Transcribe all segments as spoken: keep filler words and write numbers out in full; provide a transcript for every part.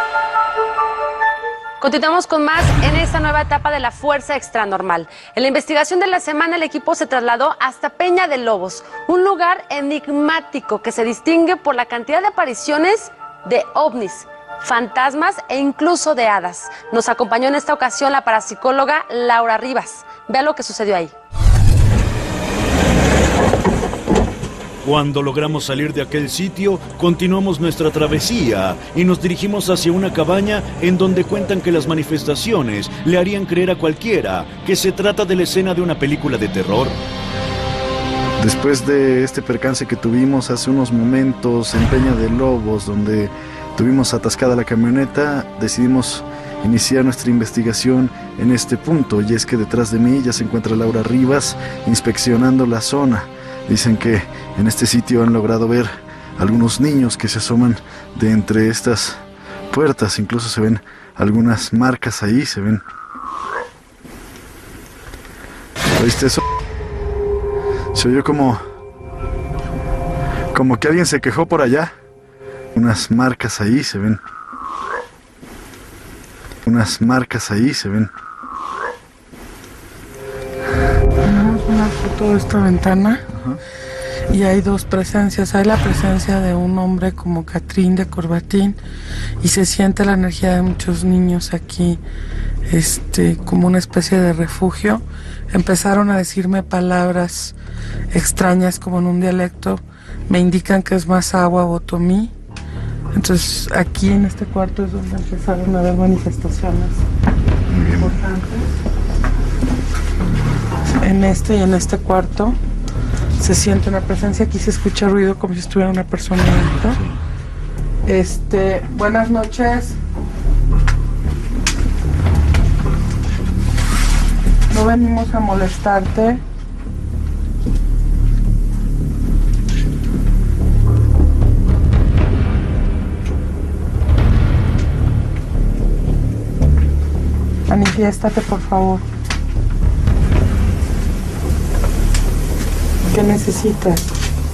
Continuamos con más en esta nueva etapa de la Fuerza Extranormal. En la investigación de la semana, el equipo se trasladó hasta Peña de Lobos, un lugar enigmático que se distingue por la cantidad de apariciones de ovnis, fantasmas e incluso de hadas. Nos acompañó en esta ocasión la parapsicóloga Laura Rivas. Vea lo que sucedió ahí. Cuando logramos salir de aquel sitio, continuamos nuestra travesía y nos dirigimos hacia una cabaña en donde cuentan que las manifestaciones le harían creer a cualquiera que se trata de la escena de una película de terror. Después de este percance que tuvimos hace unos momentos en Peña de Lobos, donde tuvimos atascada la camioneta, decidimos iniciar nuestra investigación en este punto, y es que detrás de mí ya se encuentra Laura Rivas inspeccionando la zona. Dicen que en este sitio han logrado ver algunos niños que se asoman de entre estas puertas. Incluso se ven algunas marcas ahí, se ven. ¿Oíste eso? Se oyó como... como que alguien se quejó por allá. Unas marcas ahí, se ven. Unas marcas ahí, se ven. Tenemos una foto de esta ventana. Ajá. Y hay dos presencias. Hay la presencia de un hombre como Catrín de corbatín y se siente la energía de muchos niños aquí, este, como una especie de refugio. Empezaron a decirme palabras extrañas como en un dialecto. Me indican que es más agua o otomí. Entonces aquí en este cuarto es donde empezaron a haber manifestaciones importantes. En este y en este cuarto se siente una presencia. Aquí se escucha ruido como si estuviera una persona dentro. Este, buenas noches. No venimos a molestarte. Manifiéstate, por favor. ¿Qué necesitas?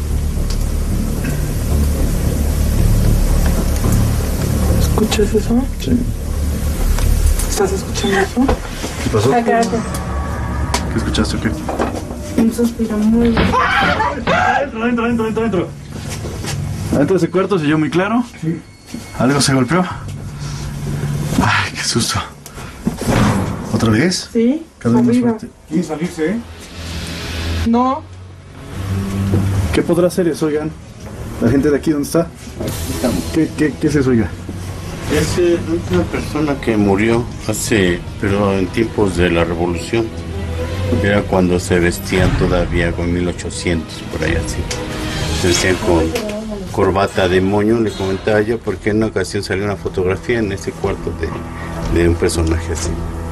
¿Escuchas eso? Sí. ¿Estás escuchando eso? ¿Qué pasó? Acá. ¿Qué escuchaste o qué? Un suspiro muy... Adentro, adentro, adentro, adentro, adentro. Adentro de ese cuarto se oyó muy claro. Sí. ¿Algo se golpeó? Ay, qué susto. ¿Otra vez? Sí. Cada vez más fuerte. ¿Quieren salirse, eh? No. ¿Qué podrá hacer eso, oigan? ¿La gente de aquí dónde está? ¿Qué, qué, qué es eso, oiga? Es eh, una persona que murió hace, pero en tiempos de la Revolución. Era cuando se vestían todavía con mil ochocientos, por ahí así. Se vestían con corbata de moño, le comentaba yo, porque en una ocasión salió una fotografía en ese cuarto de, de un personaje así.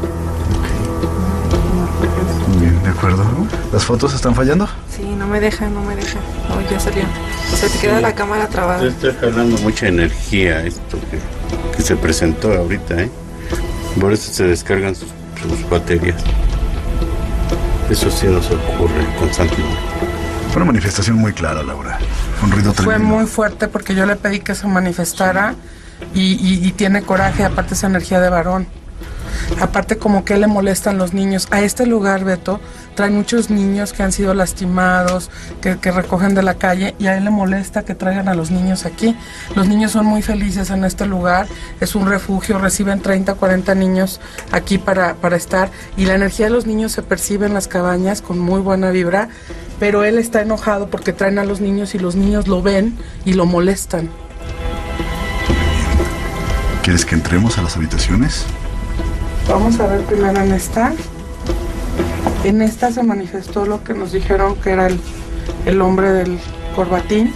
Bien, de acuerdo. ¿Las fotos están fallando? Sí, no me deja, no me deja. No, ya salió. O sea, te queda sí. La cámara trabada. Está jalando mucha energía esto que, que se presentó ahorita, ¿eh? Por eso se descargan sus, sus baterías. Eso sí nos ocurre constantemente. Fue una manifestación muy clara, Laura. Un ruido tremendo. Fue muy fuerte porque yo le pedí que se manifestara y, y, y tiene coraje, aparte esa energía de varón. Aparte como que le molestan los niños. A este lugar, Beto, traen muchos niños que han sido lastimados, que, que recogen de la calle, y a él le molesta que traigan a los niños aquí. Los niños son muy felices en este lugar, es un refugio, reciben treinta, cuarenta niños aquí para, para estar, y la energía de los niños se percibe en las cabañas con muy buena vibra, pero él está enojado porque traen a los niños y los niños lo ven y lo molestan. ¿Quieres que entremos a las habitaciones? Vamos a ver primero en esta. En esta se manifestó lo que nos dijeron que era el, el hombre del corbatín.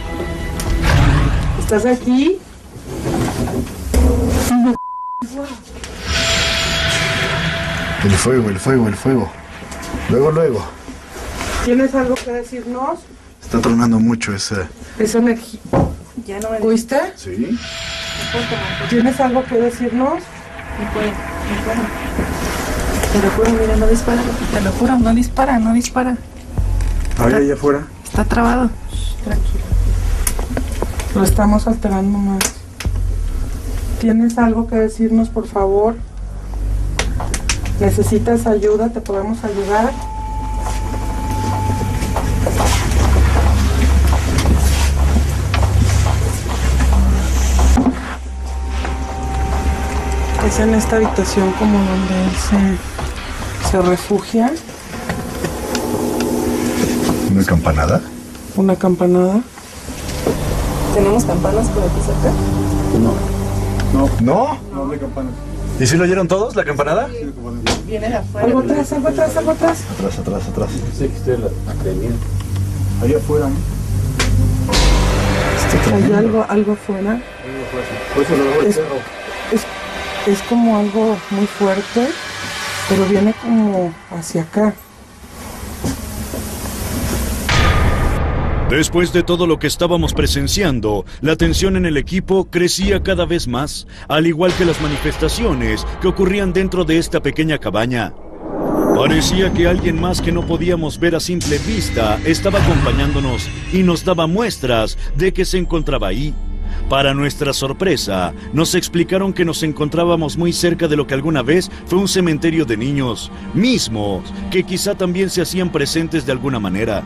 ¿Estás aquí? El fuego, el fuego, el fuego. Luego, luego. ¿Tienes algo que decirnos? Está tronando mucho esa... Esa energía. Ya no me... ¿Oíste? Sí. ¿Tienes algo que decirnos? No puedo, no puedo. Te lo juro, mira, no dispara. Te lo juro, no dispara, no dispara. Ahí, allá afuera. Está trabado. Tranquilo. Lo estamos alterando más. ¿Tienes algo que decirnos, por favor? ¿Necesitas ayuda? ¿Te podemos ayudar? Es en esta habitación como donde él se, se refugia. ¿Una campanada? Una campanada. ¿Tenemos campanas por aquí cerca? No. ¿No? ¿No? No hay campanas. ¿Y si lo oyeron todos, la campanada? Viene de afuera. Algo atrás, algo atrás, algo atrás. Atrás, atrás, atrás. Sí, que usted la tenía. Ahí afuera, ¿no? Hay algo, algo afuera. Es, es, es como algo muy fuerte, pero viene como hacia acá. Después de todo lo que estábamos presenciando, la tensión en el equipo crecía cada vez más, al igual que las manifestaciones que ocurrían dentro de esta pequeña cabaña. Parecía que alguien más que no podíamos ver a simple vista estaba acompañándonos y nos daba muestras de que se encontraba ahí. Para nuestra sorpresa, nos explicaron que nos encontrábamos muy cerca de lo que alguna vez fue un cementerio de niños, mismos que quizá también se hacían presentes de alguna manera.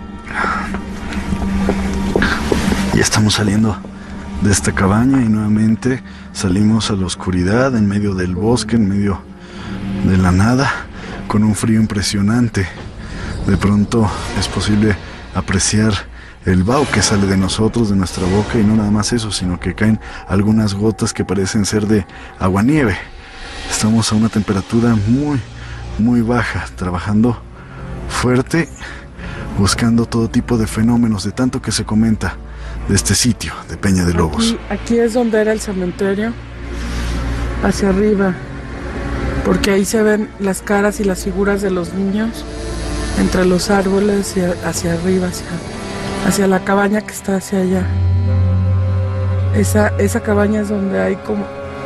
Ya estamos saliendo de esta cabaña y nuevamente salimos a la oscuridad, en medio del bosque, en medio de la nada, con un frío impresionante. De pronto es posible apreciar el vaho que sale de nosotros, de nuestra boca, y no nada más eso, sino que caen algunas gotas que parecen ser de aguanieve. Estamos a una temperatura muy, muy baja, trabajando fuerte, buscando todo tipo de fenómenos, de tanto que se comenta de este sitio de Peña de Lobos. Aquí, aquí es donde era el cementerio, hacia arriba, porque ahí se ven las caras y las figuras de los niños entre los árboles y hacia arriba, hacia, hacia la cabaña que está hacia allá. Esa, esa cabaña es donde hay como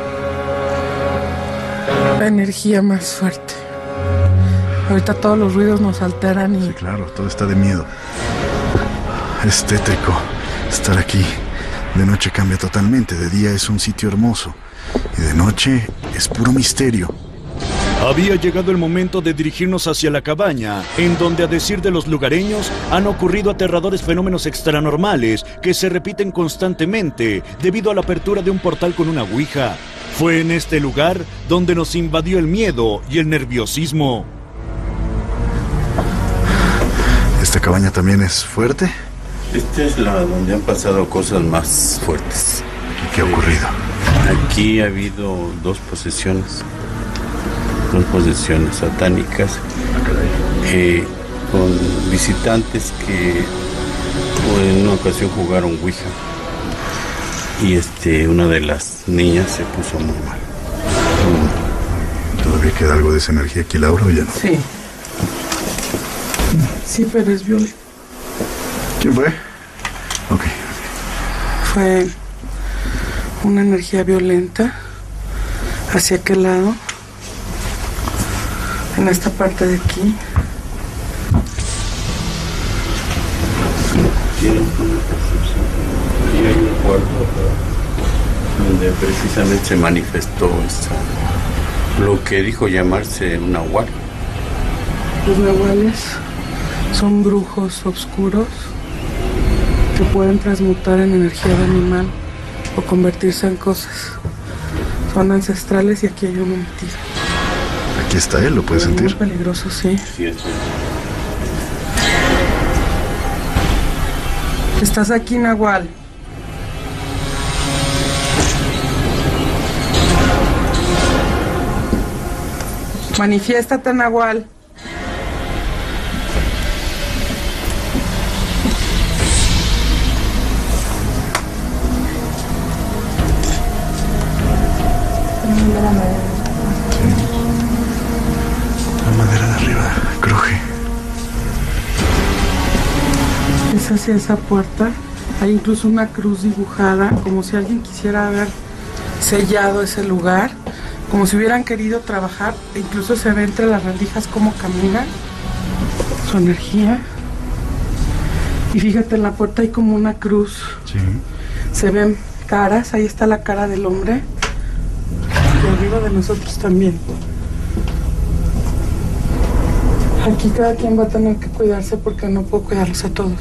la energía más fuerte. Ahorita todos los ruidos nos alteran y... Sí, claro, todo está de miedo. Es tétrico estar aquí. De noche cambia totalmente, de día es un sitio hermoso y de noche es puro misterio. Había llegado el momento de dirigirnos hacia la cabaña, en donde, a decir de los lugareños, han ocurrido aterradores fenómenos extranormales que se repiten constantemente debido a la apertura de un portal con una ouija. Fue en este lugar donde nos invadió el miedo y el nerviosismo. ¿Esta cabaña también es fuerte? Esta es la donde han pasado cosas más fuertes. ¿Y qué ha ocurrido? Aquí ha habido dos posesiones, dos posesiones satánicas, eh, con visitantes que en una ocasión jugaron ouija y este, una de las niñas se puso muy mal. ¿Todavía queda algo de esa energía aquí, Laura, o ya no? Sí. Sí, pero es violento. ¿Quién fue? Ok. Fue una energía violenta hacia aquel lado, en esta parte de aquí. Tiene una percepción. Y hay un cuarto donde precisamente se manifestó esta, lo que dijo llamarse un nahual. Los nahuales son brujos oscuros que pueden transmutar en energía de animal o convertirse en cosas. Son ancestrales y aquí hay uno metido. Aquí está él, ¿lo puedes Es muy sentir? peligroso, sí. Sí, es. Estás aquí, Nahual. Manifiéstate, Nahual. La madera de arriba cruje. Es hacia esa puerta. Hay incluso una cruz dibujada, como si alguien quisiera haber sellado ese lugar, como si hubieran querido trabajar. E incluso se ve entre las rendijas cómo camina su energía. Y fíjate, en la puerta hay como una cruz. Sí. Se ven caras, ahí está la cara del hombre. Y arriba de nosotros también. Aquí cada quien va a tener que cuidarse porque no puedo cuidarlos a todos.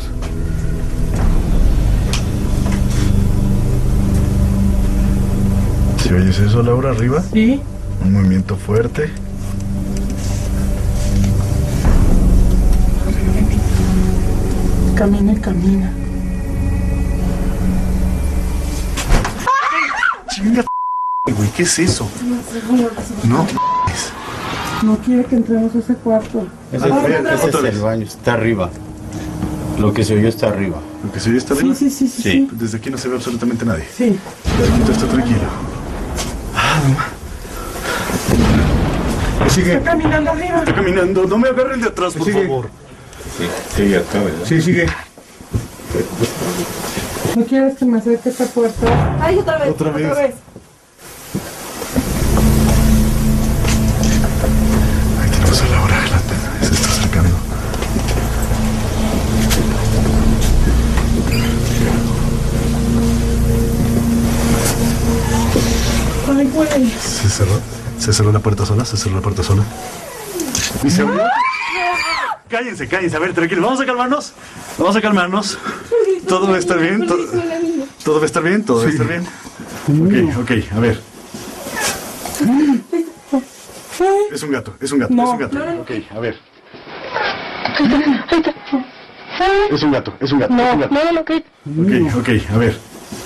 ¿Si oyes eso, Laura, arriba? Sí. Un movimiento fuerte. Camina y camina. Chinga, güey, ¿qué es eso? No. No quiere que entremos a ese cuarto. Ese, ese es el baño, está arriba. Lo que se oyó está arriba. ¿Lo que se oye está arriba? Sí, sí, sí, sí. Sí. Desde aquí no se ve absolutamente nadie. Sí. Todo está tranquilo. Ah, no. Sigue. Está caminando arriba. Está caminando. No me agarren de atrás, por favor. Sí, sigue acá, ¿verdad? Sí, sigue. ¿No quieres que me acerque a esta puerta? Ay, otra vez. Otra vez. Ahí tenemos a Laura. La- se está acercando. Ay, güey. Se cerró. Se cerró la puerta sola. Se cerró la puerta sola. ¿Y se abrió? Cállense, cállense. A ver, tranquilos. Vamos a calmarnos. Vamos a calmarnos. Todo va a estar bien. Todo, todo va a estar bien. Todo va a estar bien. Ok, ok. A ver. Es un gato. Es un gato. Es un gato. Ok, a ver. Es un gato. Es un gato. Es un gato. No, no, ok. Ok, ok. A ver.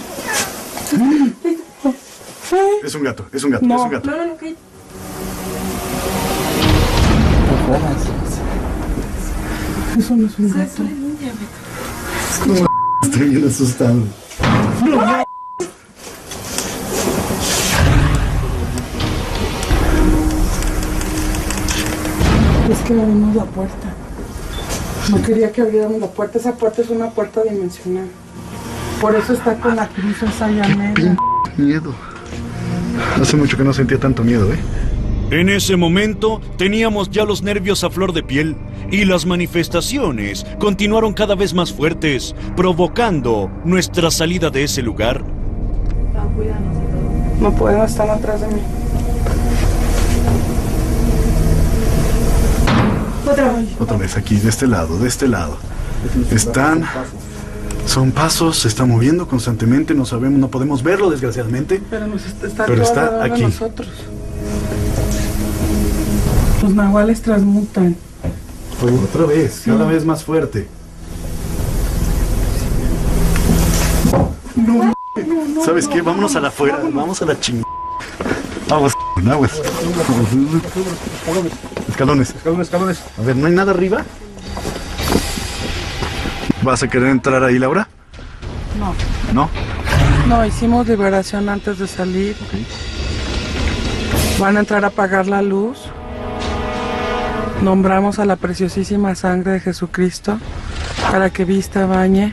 Es un gato. Es un gato. Es un gato. No, no, ok. Eso no es un gato. Estoy bien asustado. Es que abrimos la puerta. No quería que abriéramos la puerta. Esa puerta es una puerta dimensional. Por eso está con la cruz esa allá media. Miedo. Hace mucho que no sentía tanto miedo, ¿eh? En ese momento teníamos ya los nervios a flor de piel y las manifestaciones continuaron cada vez más fuertes, provocando nuestra salida de ese lugar. No pueden estar atrás de mí. Otra vez. Otra vez aquí, de este lado, de este lado. Están... Son pasos, se está moviendo constantemente, no sabemos, no podemos verlo desgraciadamente. Pero nos está, está Pero todo está alrededor de aquí. nosotros. Los nahuales transmutan. Otra vez, cada vez más fuerte. No, ¿sabes qué? Vámonos a la afuera, vamos a la chingada. Aguas, aguas. Escalones. Escalones, escalones. A ver, ¿no hay nada arriba? ¿Vas a querer entrar ahí, Laura? No. ¿No? No, hicimos liberación antes de salir. Van a entrar a apagar la luz. Nombramos a la preciosísima sangre de Jesucristo para que vista, bañe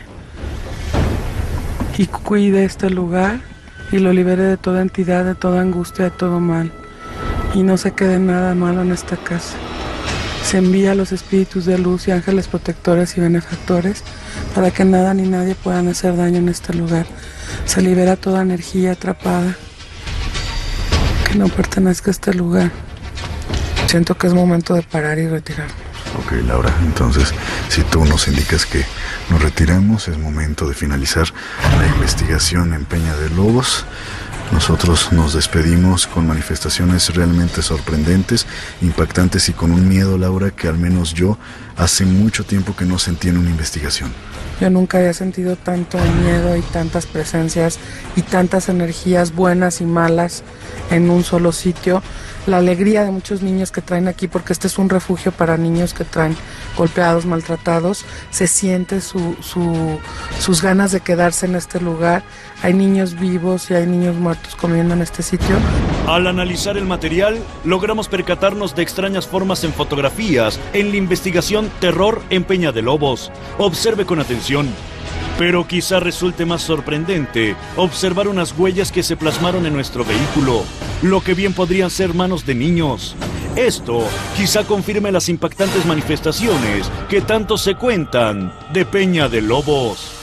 y cuide este lugar y lo libere de toda entidad, de toda angustia, de todo mal. Y no se quede nada malo en esta casa. Se envía a los espíritus de luz y ángeles protectores y benefactores para que nada ni nadie puedan hacer daño en este lugar. Se libera toda energía atrapada que no pertenezca a este lugar. Siento que es momento de parar y retirar. Ok, Laura, entonces, si tú nos indicas que nos retiremos, es momento de finalizar la investigación en Peña de Lobos. Nosotros nos despedimos con manifestaciones realmente sorprendentes, impactantes y con un miedo, Laura, que al menos yo hace mucho tiempo que no sentí en una investigación. Yo nunca había sentido tanto miedo y tantas presencias y tantas energías buenas y malas en un solo sitio. La alegría de muchos niños que traen aquí, porque este es un refugio para niños que traen golpeados, maltratados. Se siente su, su, sus ganas de quedarse en este lugar. Hay niños vivos y hay niños muertos comiendo en este sitio. Al analizar el material, logramos percatarnos de extrañas formas en fotografías en la investigación Terror en Peña de Lobos. Observe con atención. Pero quizá resulte más sorprendente observar unas huellas que se plasmaron en nuestro vehículo, lo que bien podrían ser manos de niños. Esto quizá confirme las impactantes manifestaciones que tanto se cuentan de Peña de Lobos.